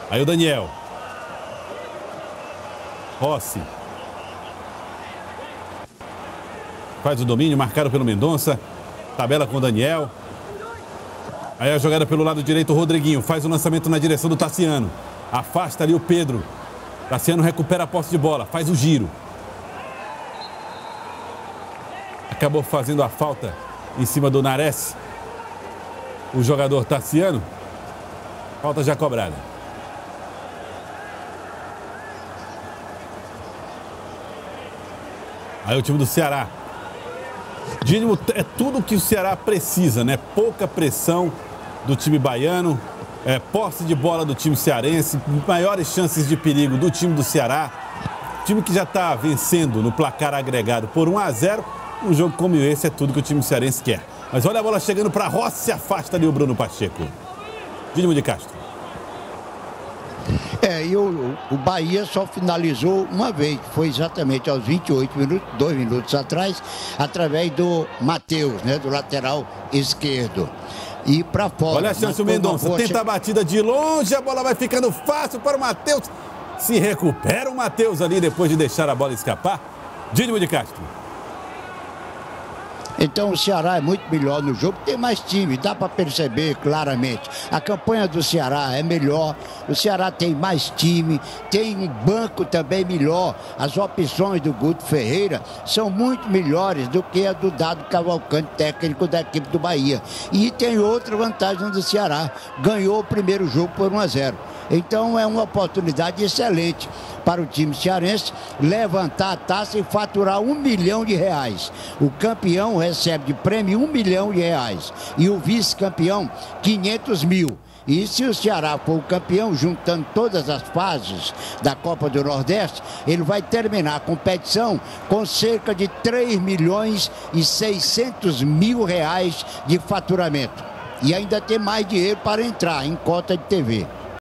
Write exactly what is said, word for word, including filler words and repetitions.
Aí o Daniel. Rossi. Faz o domínio, marcado pelo Mendonça. Tabela com o Daniel. Aí a jogada pelo lado direito, o Rodriguinho. Faz o lançamento na direção do Tassiano. Afasta ali o Pedro. Tassiano recupera a posse de bola. Faz o giro. Acabou fazendo a falta em cima do Nares. O jogador Tassiano. Falta já cobrada. Aí o time do Ceará. Dínimo, é tudo que o Ceará precisa, né? Pouca pressão do time baiano, é, posse de bola do time cearense, maiores chances de perigo do time do Ceará. Time que já está vencendo no placar agregado por um a zero. Um jogo como esse é tudo que o time cearense quer. Mas olha a bola chegando para Rossi, afasta ali o Bruno Pacheco. Dínimo de Castro. É, e o, o Bahia só finalizou uma vez, foi exatamente aos vinte e oito minutos, dois minutos atrás, através do Matheus, né, do lateral esquerdo. E para fora. Olha a chance, o Mendonça tenta a batida de longe, a bola vai ficando fácil para o Matheus. Se recupera o Matheus ali depois de deixar a bola escapar. Dínimo de Castro. Então o Ceará é muito melhor no jogo, tem mais time, dá para perceber claramente. A campanha do Ceará é melhor, o Ceará tem mais time, tem um banco também melhor. As opções do Guto Ferreira são muito melhores do que a do Dado Cavalcante, técnico da equipe do Bahia. E tem outra vantagem do Ceará, ganhou o primeiro jogo por um a zero. Então é uma oportunidade excelente para o time cearense levantar a taça e faturar um milhão de reais. O campeão recebe de prêmio um milhão de reais e o vice-campeão quinhentos mil. E se o Ceará for o campeão, juntando todas as fases da Copa do Nordeste, ele vai terminar a competição com cerca de três milhões e seiscentos mil reais de faturamento. E ainda tem mais dinheiro para entrar em cota de T V.